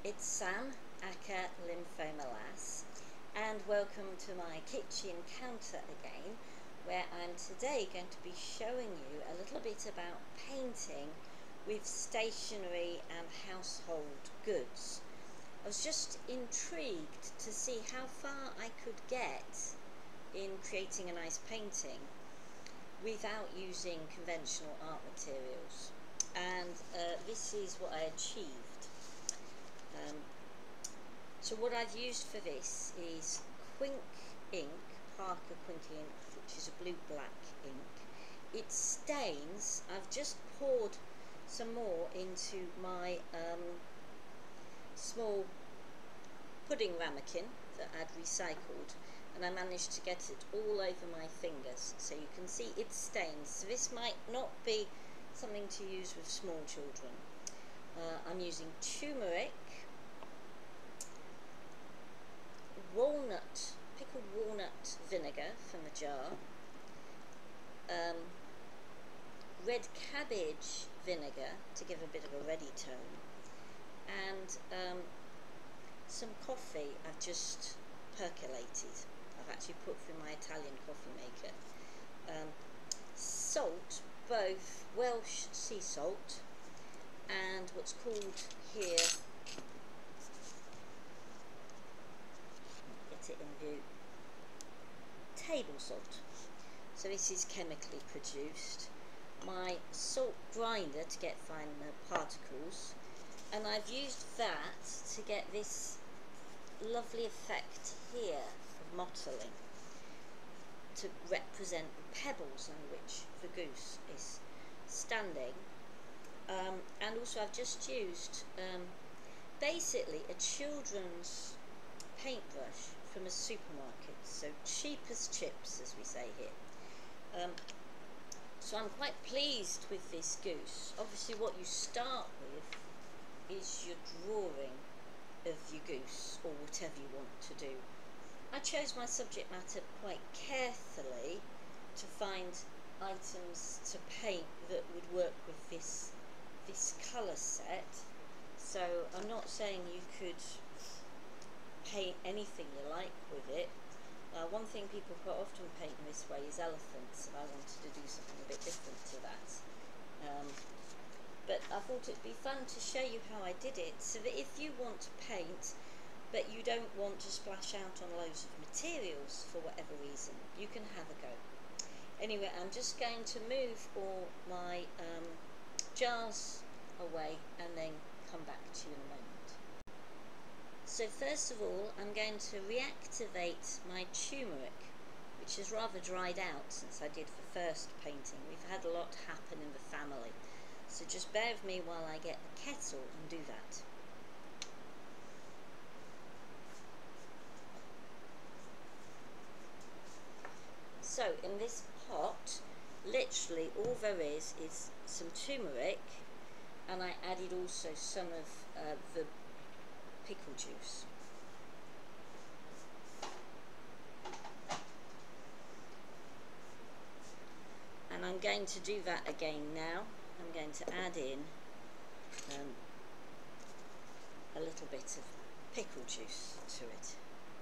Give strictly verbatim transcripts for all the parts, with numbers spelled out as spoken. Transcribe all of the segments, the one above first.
It's Sam, aka Lymphoma Lass, and welcome to my kitchen counter again, where I'm today going to be showing you a little bit about painting with stationery and household goods. I was just intrigued to see how far I could get in creating a nice painting without using conventional art materials, and uh, this is what I achieved. Um, so what I've used for this is Quink ink, Parker Quink ink, which is a blue-black ink. It stains. I've just poured some more into my um, small pudding ramekin that I'd recycled, and I managed to get it all over my fingers, so you can see it stains. So this might not be something to use with small children. Uh, I'm using turmeric, walnut, pickled walnut vinegar from the jar, um, red cabbage vinegar to give a bit of a reddy tone, and um, some coffee I've just percolated. I've actually put through my Italian coffee maker. Um, salt, both Welsh sea salt and what's called here, get it in view, table salt. So this is chemically produced. My salt grinder to get fine particles, and I've used that to get this lovely effect here of mottling to represent the pebbles on which the goose is standing. Um, and also I've just used um, basically a children's paintbrush from a supermarket, so cheap as chips, as we say here. Um, so I'm quite pleased with this goose. Obviously what you start with is your drawing of your goose, or whatever you want to do. I chose my subject matter quite carefully to find items to paint that would work with this this colour set. So I'm not saying you could paint anything you like with it. Uh, one thing people quite often paint in this way is elephants, and I wanted to do something a bit different to that. Um, but I thought it'd be fun to show you how I did it, so that if you want to paint but you don't want to splash out on loads of materials for whatever reason, you can have a go. Anyway, I'm just going to move all my um, jars away and then come back to you in a moment. So first of all, I'm going to reactivate my turmeric, which has rather dried out since I did the first painting. We've had a lot happen in the family, so just bear with me while I get the kettle and do that. So in this pot, literally all there is is some turmeric, and I added also some of uh, the pickle juice. And I'm going to do that again now. I'm going to add in um, a little bit of pickle juice to it.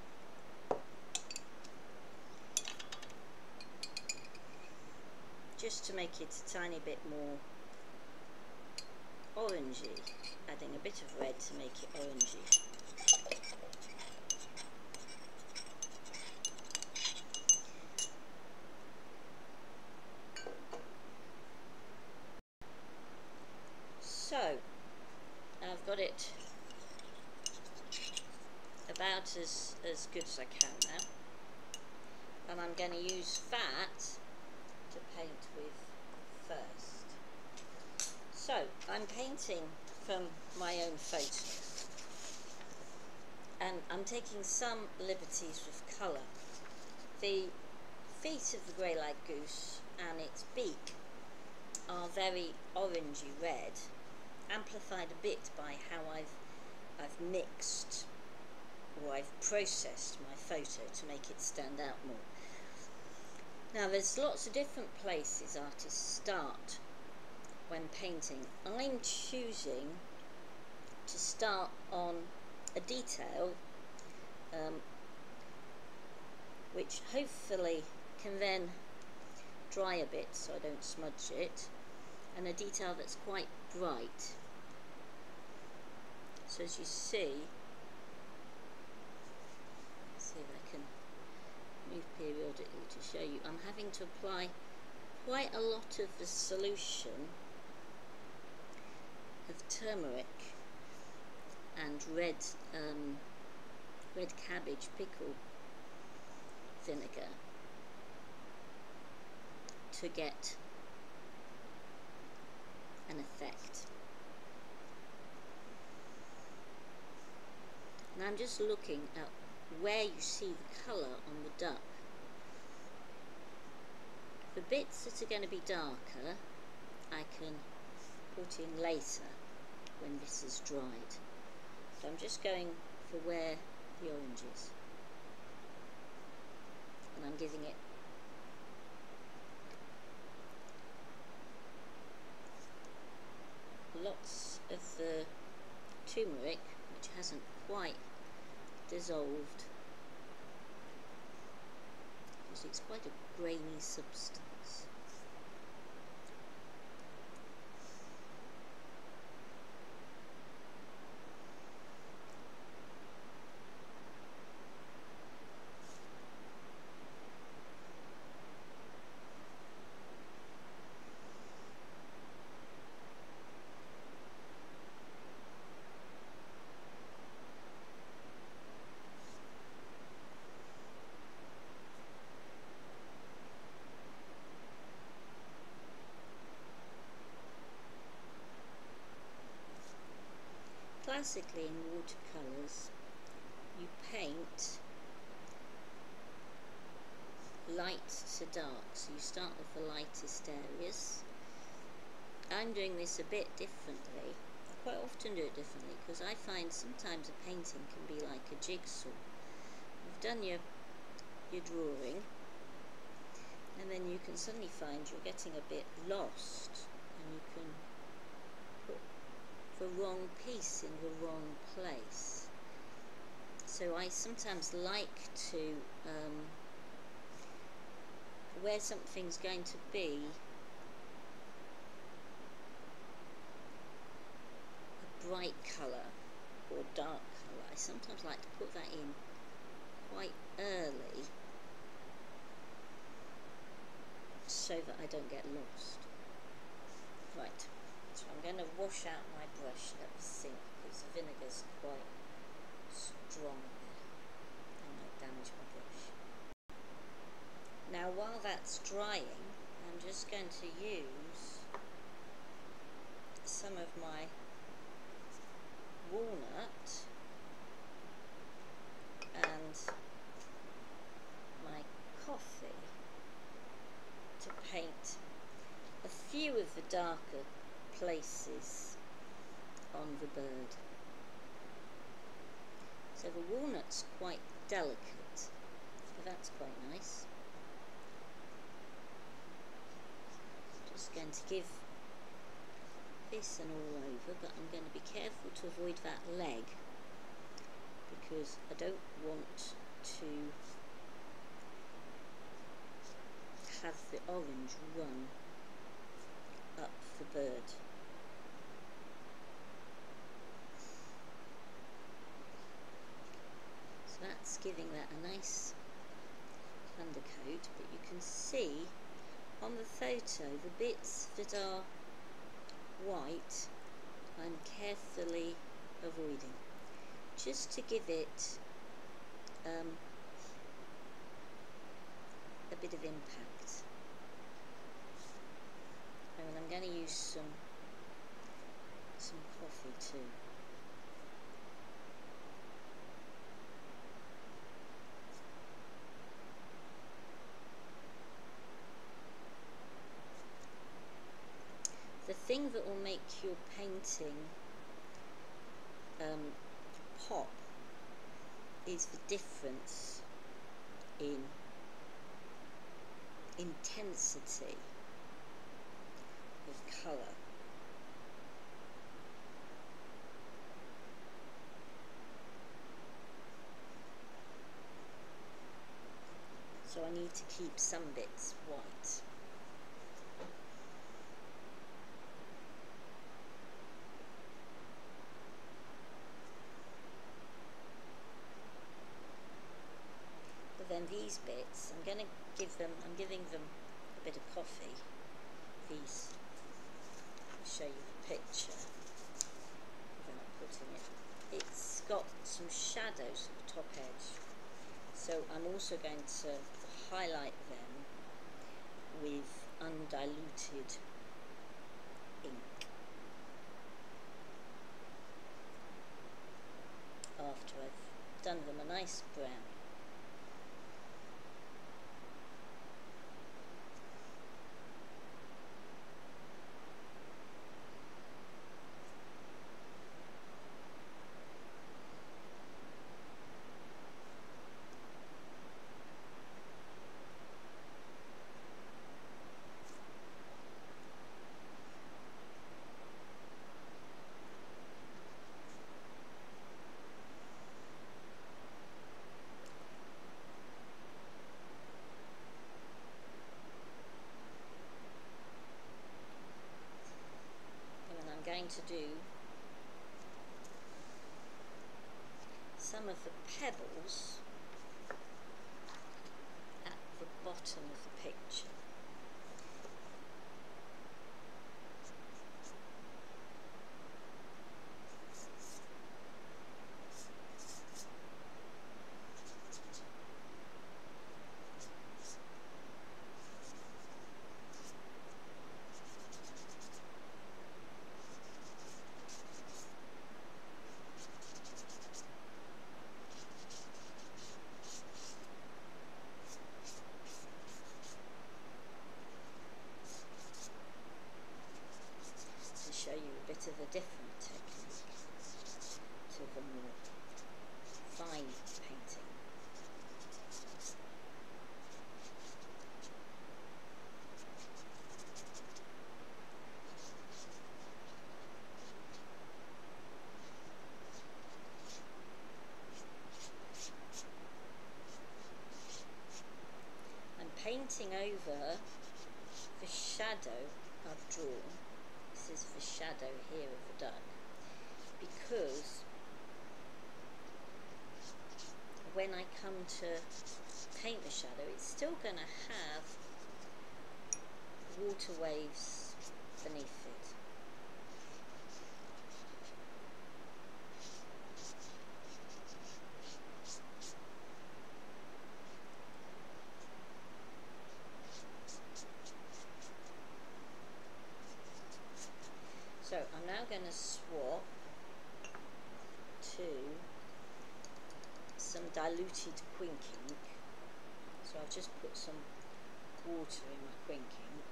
Just to make it a tiny bit more orangey, adding a bit of red to make it orangey. So I've got it about as, as good as I can now, and I'm going to use that to paint with first. So I'm painting from my own photo, and I'm taking some liberties with colour. The feet of the greylag goose and its beak are very orangey red, amplified a bit by how I've I've mixed or I've processed my photo to make it stand out more. Now there's lots of different places artists start when painting. I'm choosing to start on a detail um, which hopefully can then dry a bit so I don't smudge it, and a detail that's quite bright. So as you see, let's see if I can move periodically to show you, I'm having to apply quite a lot of the solution of turmeric and red um, red cabbage pickle vinegar to get an effect. And I'm just looking at where you see the colour on the duck. The bits that are going to be darker I can put in later when this is dried. So I'm just going for where the orange is, and I'm giving it lots of the turmeric, which hasn't quite dissolved because it's quite a grainy substance. Classically in watercolours you paint light to dark, so you start with the lightest areas. I'm doing this a bit differently. I quite often do it differently because I find sometimes a painting can be like a jigsaw. You've done your, your drawing and then you can suddenly find you're getting a bit lost, and you can put the wrong piece in the wrong place. So I sometimes like to, um, where something's going to be a bright colour or dark colour, I sometimes like to put that in quite early so that I don't get lost. Right. So I'm going to wash out my brush at the sink because the vinegar's quite strong there. I might damage my brush. Now while that's drying, I'm just going to use some of my walnut and my coffee to paint a few of the darker places on the bird. So the walnut's quite delicate, so that's quite nice. Just going to give this an all over, but I'm going to be careful to avoid that leg because I don't want to have the orange run up the bird. So that's giving that a nice undercoat, but you can see on the photo the bits that are white I'm carefully avoiding, just to give it um, a bit of impact. And I'm going to use some some coffee too. The thing that will make your painting um, pop is the difference in intensity of colour. so I need to keep some bits white. But then these bits, I'm going to give them, I'm giving them a bit of coffee. These, I'll show you the picture without putting it. It's got some shadows at the top edge, so I'm also going to highlight them with undiluted ink after I've done them a nice brown. Going to do some of the pebbles at the bottom of the picture. Show you a bit of a different technique to the more fine painting. I'm painting over the shadow I've drawn. This is the shadow here of the duck, because when I come to paint the shadow, it's still going to have water waves beneath it. So I'm now going to swap to some diluted quink ink. So I've just put some water in my quink ink.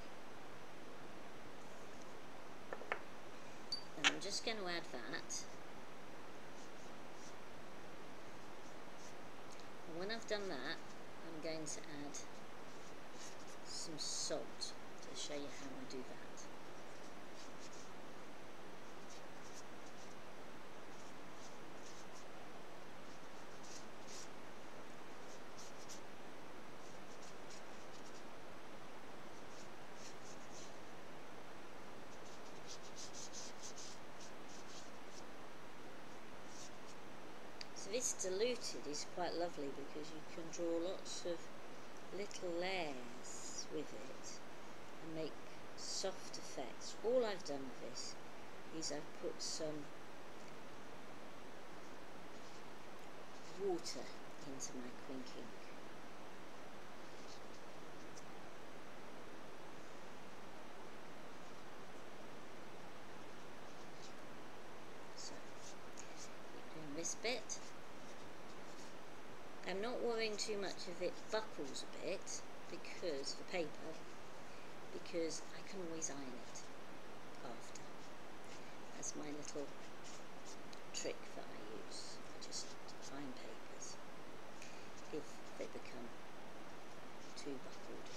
And I'm just going to add that. And when I've done that, I'm going to add some salt to show you how I do that. This diluted is quite lovely because you can draw lots of little layers with it and make soft effects. All I've done with this is I've put some water into my quink ink. So, keep doing this bit. I'm not worrying too much if it buckles a bit, because the paper, because I can always iron it after. That's my little trick that I use. I just iron papers if they become too buckled.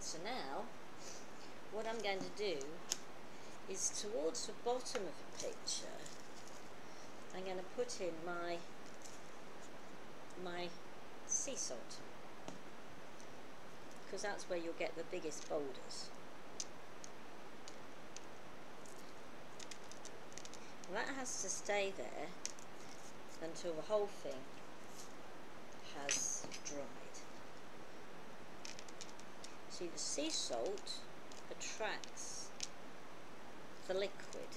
So now what I'm going to do is towards the bottom of the picture I'm going to put in my my sea salt, because that's where you'll get the biggest boulders. And that has to stay there until the whole thing has dried. See, the sea salt attracts the liquid.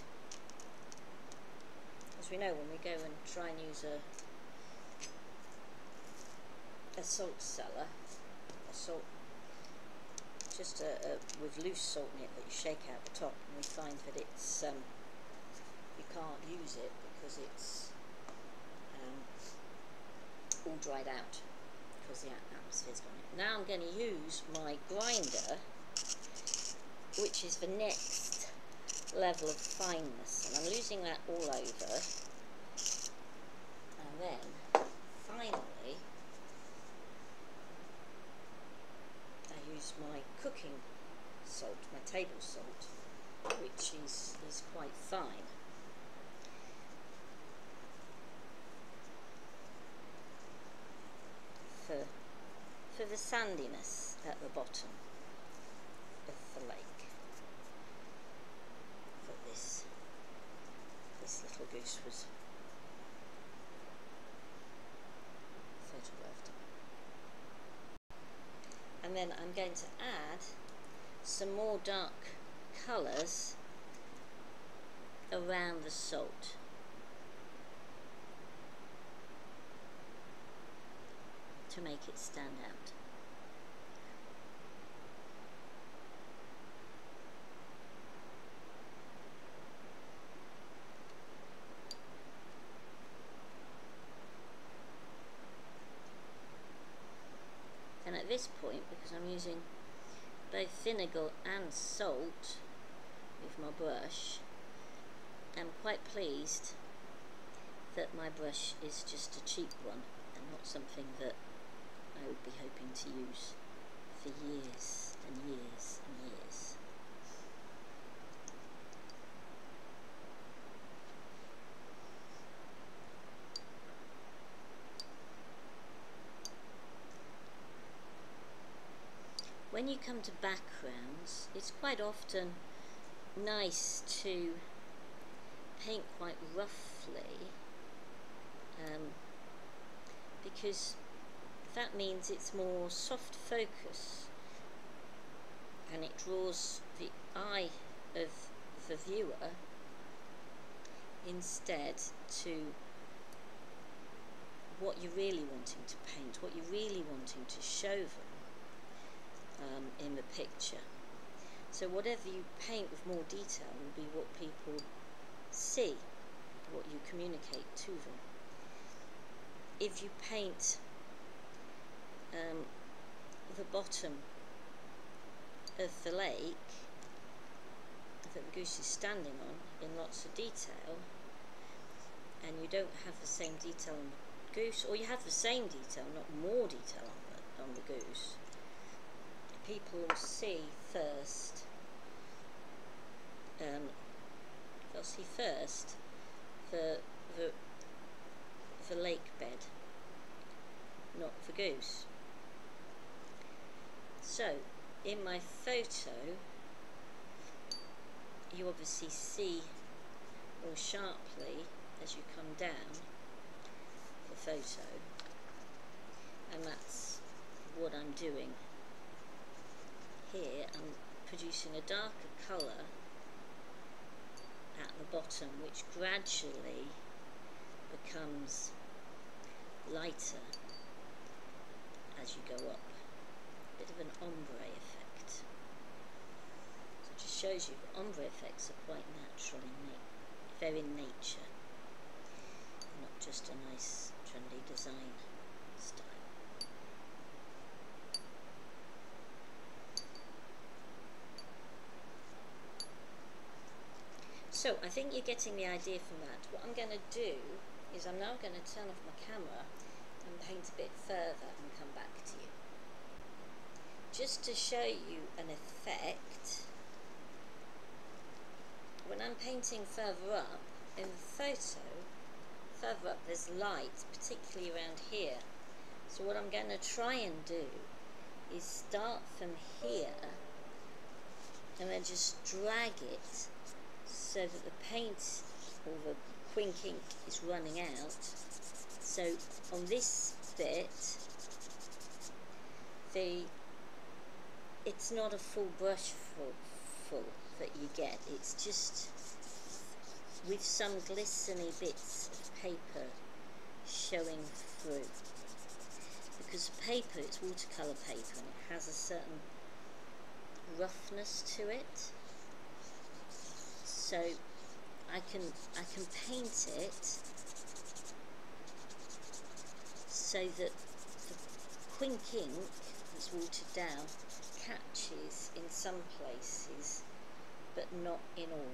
As we know, when we go and try and use a a salt cellar, a salt, just a, a with loose salt in it that you shake out the top, and we find that it's um, you can't use it because it's um, all dried out because the atmosphere's gone in. Now I'm going to use my grinder, which is the next level of fineness, and I'm losing that all over. And then finally I use my cooking salt, my table salt, which is, is quite fine. For, for the sandiness at the bottom of the lake. That this, this little goose was photographed. And then I'm going to add some more dark colours around the salt. To make it stand out. And at this point, because I'm using both vinegar and salt with my brush, I'm quite pleased that my brush is just a cheap one and not something that I would be hoping to use for years and years and years. When you come to backgrounds, it's quite often nice to paint quite roughly, um, because that means it's more soft focus and it draws the eye of the viewer instead to what you're really wanting to paint, what you're really wanting to show them um, in the picture. So whatever you paint with more detail will be what people see, what you communicate to them. If you paint um, the bottom of the lake that the goose is standing on in lots of detail, and you don't have the same detail on the goose, or you have the same detail, not more detail on the, on the goose, people will see first, um, they'll see first the, the, the lake bed, not the goose. So, in my photo, you obviously see more sharply as you come down the photo, and that's what I'm doing here. I'm producing a darker colour at the bottom, which gradually becomes lighter as you go up. A bit of an ombre effect. So it just shows you that ombre effects are quite natural in na they're in nature, not just a nice trendy design style. So I think you're getting the idea from that. What I'm going to do is I'm now going to turn off my camera and paint a bit further and come back to you. just to show you an effect, when I'm painting further up in the photo, further up there's light, particularly around here. So what I'm going to try and do is start from here and then just drag it so that the paint or the quink ink is running out. So on this bit, the it's not a full brush full, full that you get, it's just with some glistening bits of paper showing through. Because the paper, it's watercolour paper and it has a certain roughness to it. So I can I can paint it so that the quink ink that's watered down catches in some places but not in all.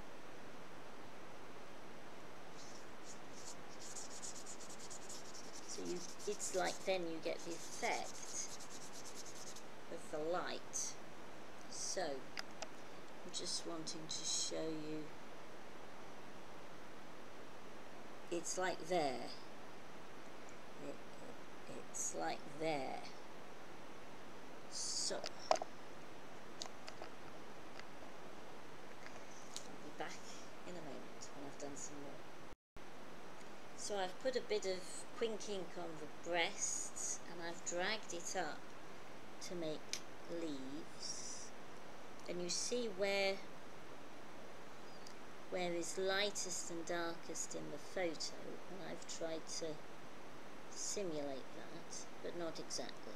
So you, it's like then you get the effect of the light. So I'm just wanting to show you, it's like there, it, it, it's like there. So I'll be back in a moment when I've done some more. So I've put a bit of quink ink on the breasts and I've dragged it up to make leaves, and you see where where is lightest and darkest in the photo, and I've tried to simulate that, but not exactly.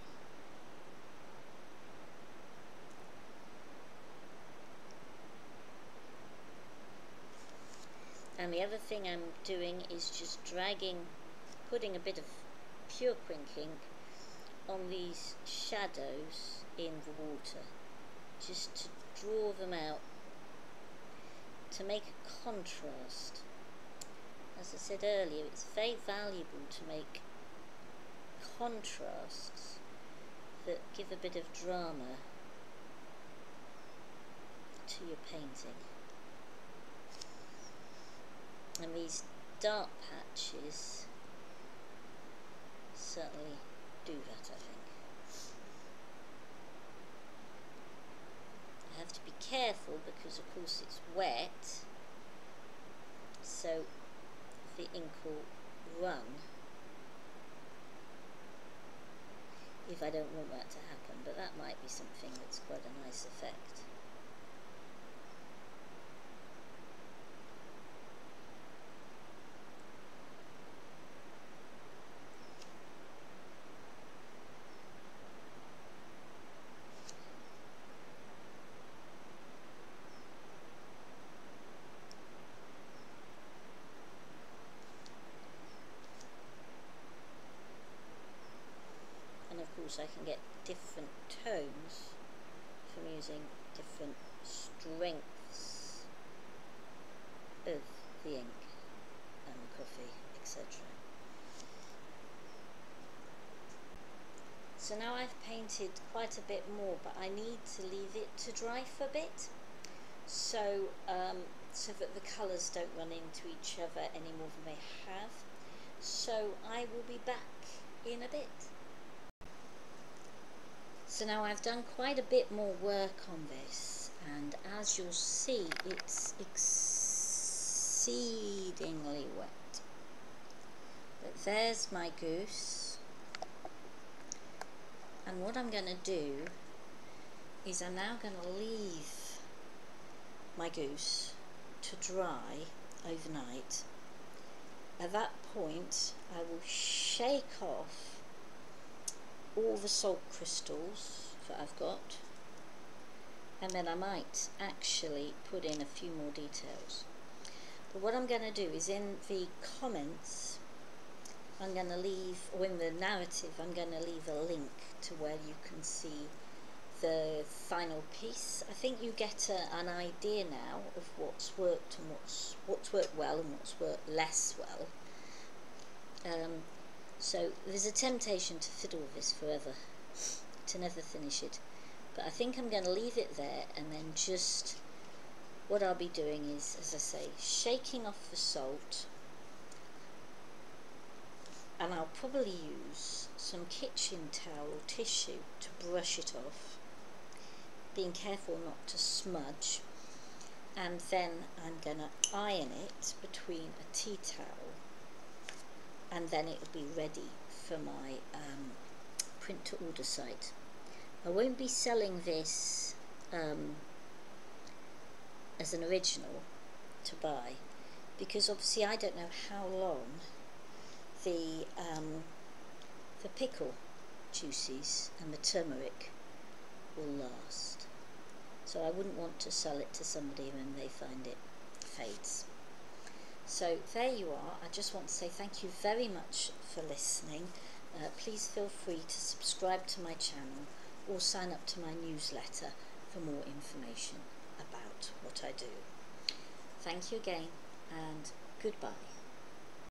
And the other thing I'm doing is just dragging, putting a bit of pure quink ink on these shadows in the water, just to draw them out, to make a contrast. As I said earlier, it's very valuable to make contrasts that give a bit of drama to your painting. And these dark patches certainly do that, I think. I have to be careful because of course it's wet, so the ink will run if I don't want that to happen, but that might be something that's quite a nice effect. I can get different tones from using different strengths of the ink and the coffee, et cetera. So now I've painted quite a bit more, but I need to leave it to dry for a bit, so um, so that the colours don't run into each other any more than they have. So I will be back in a bit. So now I've done quite a bit more work on this, and as you'll see, it's exceedingly wet. But there's my goose, and what I'm going to do is I'm now going to leave my goose to dry overnight. At that point I will shake off all the salt crystals that I've got, and then I might actually put in a few more details. But what I'm going to do is in the comments I'm going to leave, or in the narrative I'm going to leave a link to where you can see the final piece. I think you get a, an idea now of what's worked and what's what's worked well and what's worked less well. Um, So there's a temptation to fiddle with this forever, to never finish it. But I think I'm going to leave it there, and then just what I'll be doing is, as I say, shaking off the salt, and I'll probably use some kitchen towel or tissue to brush it off, being careful not to smudge, and then I'm going to iron it between a tea towel, and then it will be ready for my um, print to order site. I won't be selling this um, as an original to buy, because obviously I don't know how long the um, the pickle juices and the turmeric will last, so I wouldn't want to sell it to somebody when they find it fades. So there you are. I just want to say thank you very much for listening. Uh, please feel free to subscribe to my channel or sign up to my newsletter for more information about what I do. Thank you again, and goodbye.